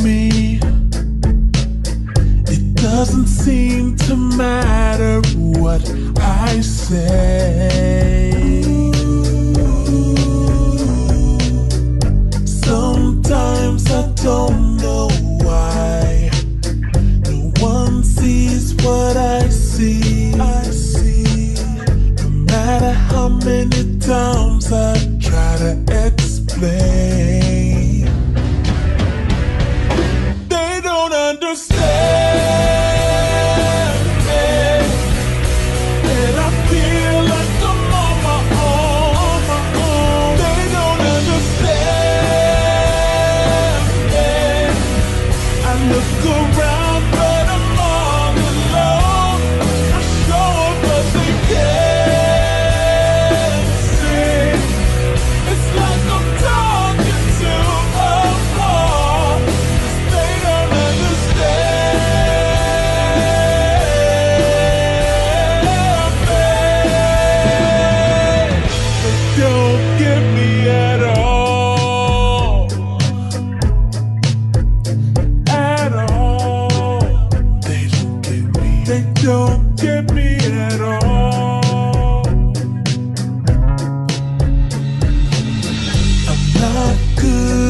me. It doesn't seem to matter what I say. Sometimes I don't know why no one sees what I see. No matter how many times I try to explain, they don't understand me, and I feel like I'm on my own. They don't understand me. I look around but I'm all alone. I show up but they can't see. It's like I'm talking to a wall, 'cause they don't understand me. They don't get me at all. At all. They don't get me. They don't get me at all. I'm not good